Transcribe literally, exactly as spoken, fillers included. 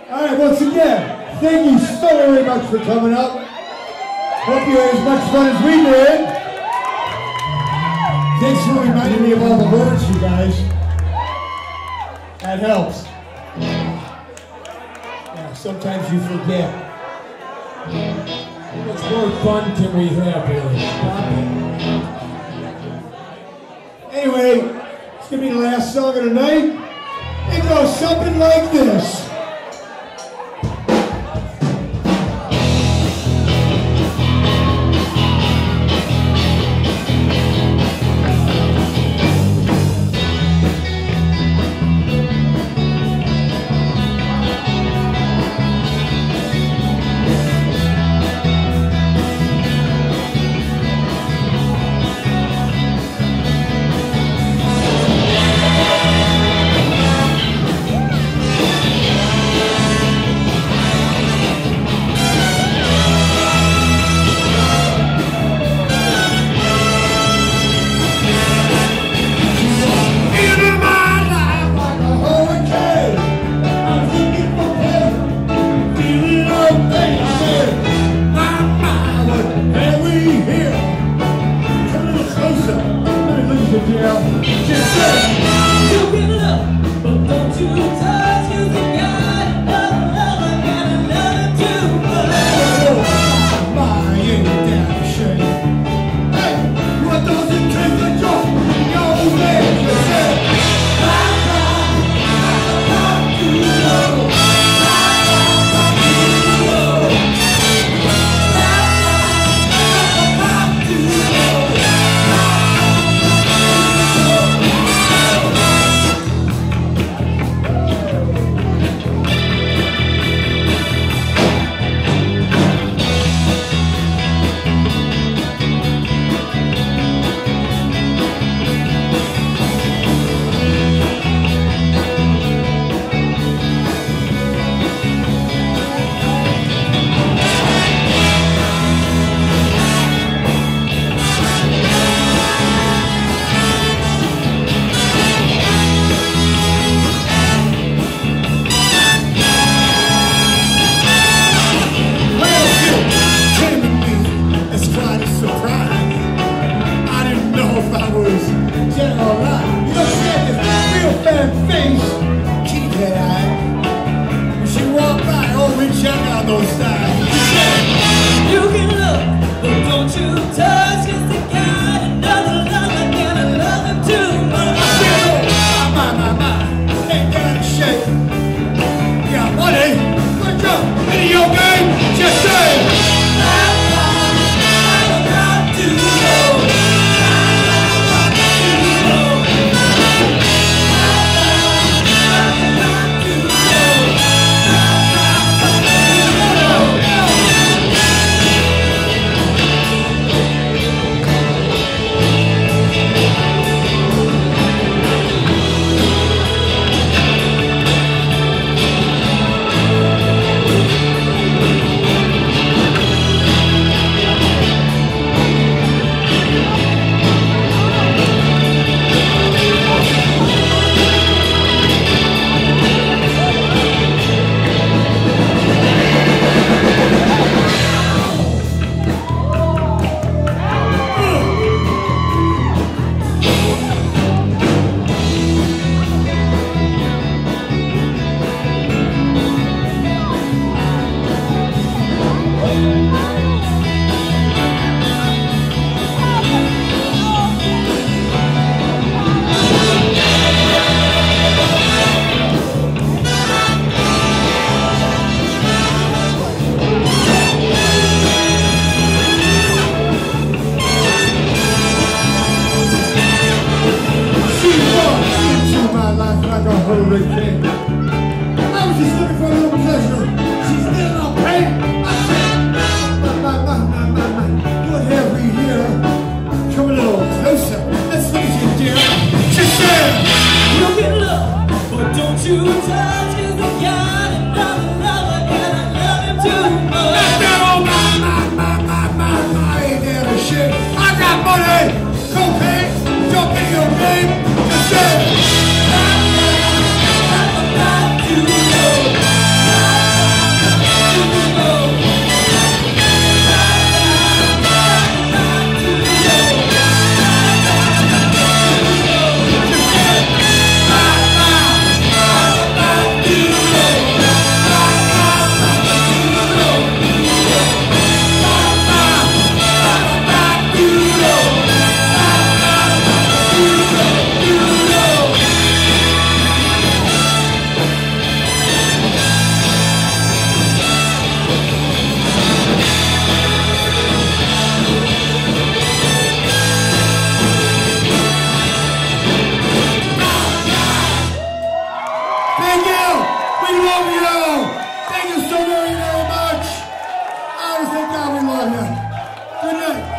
All right, once again, thank you so very much for coming up. Hope you had as much fun as we did. Thanks for reminding me of all the words, you guys. That helps. Yeah, sometimes you forget. How much more fun can we have here? Anyway, it's gonna be the last song of the night. It goes something like this. Just say We love you. Thank you so very, very much. Honestly, God, we love you. Good night.